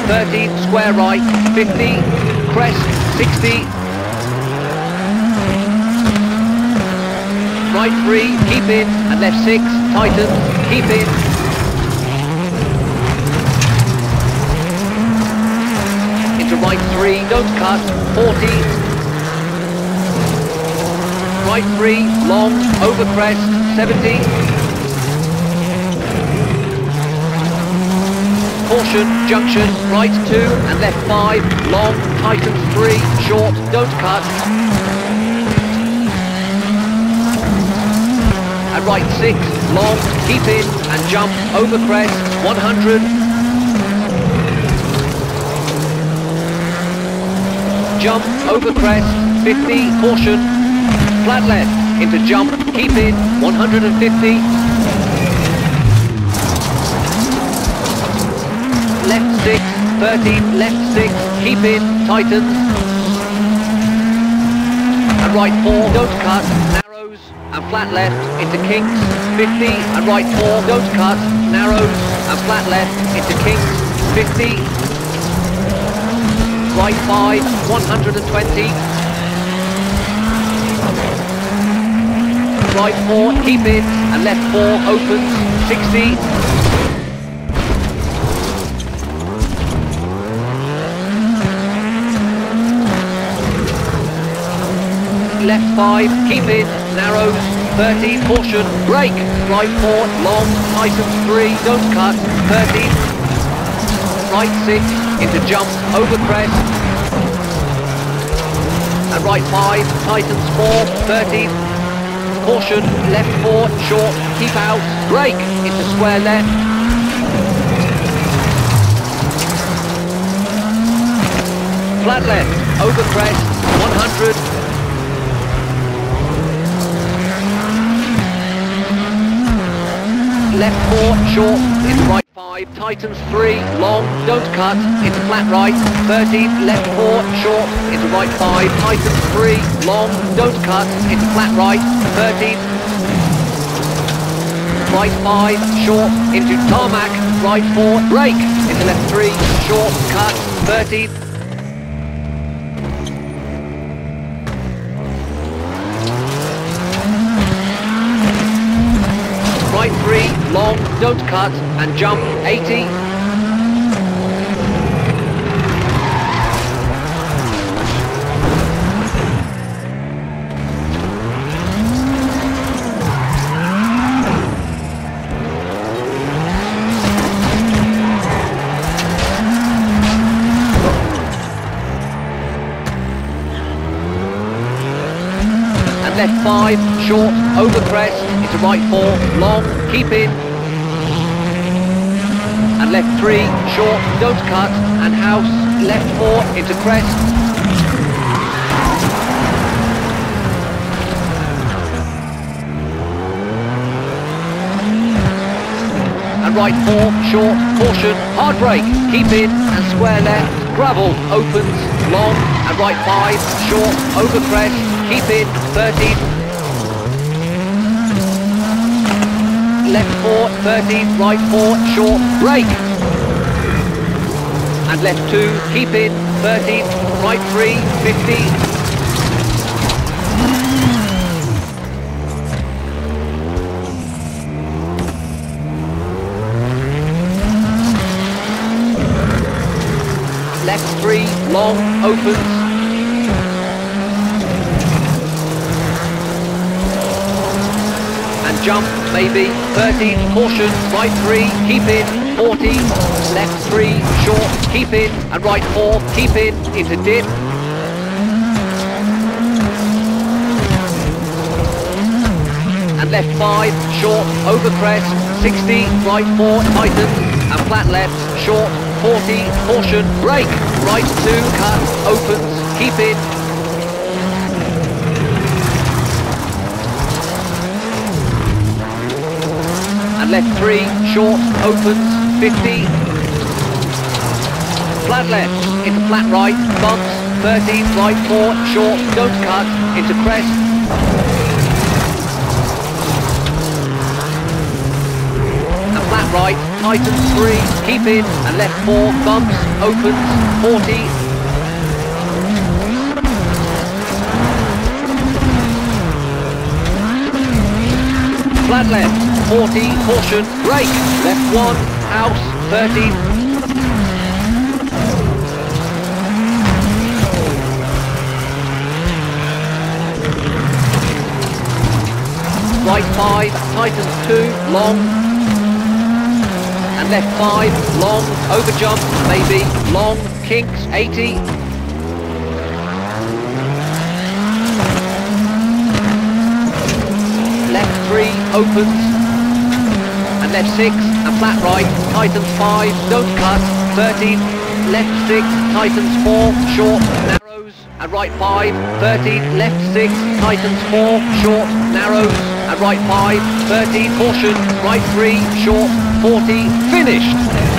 13, square right, 50, crest, 60, right 3, keep in, and left 6, tighten, keep in, into right 3, don't cut, 40, right 3, long, over crest, 70, caution, junction, right 2 and left 5, long, tightens 3, short, don't cut. And right 6, long, keep in and jump, over crest, 100. Jump, over crest, 50, caution, flat left, into jump, keep in, 150. Left 6, 13, left 6, keep in, tightens. And right 4, don't cut, narrows, and flat left, into kinks, 50, and right 4, don't cut, narrows, and flat left, into kinks, 50. Right 5, 120. Right 4, keep in, and left 4, opens, 60. Left 5, keep in, narrows, 30, caution, brake, right 4, long, tightens 3, don't cut, 30, right 6, into jump, over crest, and right 5, tightens 4, 30, caution, left 4, short, keep out, brake, into square left, flat left, over crest, 100, left 4, short, into right 5, tightens 3, long, don't cut, into flat right, 30, left 4, short, into right 5, tightens 3, long, don't cut, into flat right, 30, right 5, short, into tarmac, right 4, brake, into left 3, short, cut, 30, right 3, long, don't cut, and jump, 80. And left 5, short, over crest, into right 4, long, keep in. And left 3, short, don't cut, and house, left 4, into crest. And right 4, short, caution, hard brake, keep in, and square left, gravel, opens, long, and right 5, short, over crest, keep in, 30. Left 4, 30, right 4, short, brake. And left 2, keep in, 30, right 3, 50. Left 3, long, opens. And jump, maybe, 30, caution, right 3, keep in, 40, left 3, short, keep in, and right 4, keep in, into dip. And left 5, short, over crest, 60, right 4, tightens, and flat left, short, 40, caution, brake, right 2, cut, opens, keep in. And left 3, short, opens, 50. Flat left, into flat right, bumps, 30, right 4, short, don't cut, into crest. And flat right, tightens 3, keep in, and left 4, bumps, opens, 40. Flat left, 40, caution, brake, left 1, house, 30. Right 5, tightens 2, long, and left 5, long, over jump, maybe, long, kinks, 80. Left 3, opens, and left 6, and flat right, tightens 5, don't cut, 30, left 6, tightens 4, short, narrows, and right 5, 30, left 6, tightens 4, short, narrows, and right 5, 30, caution, right 3, short, 40, finished.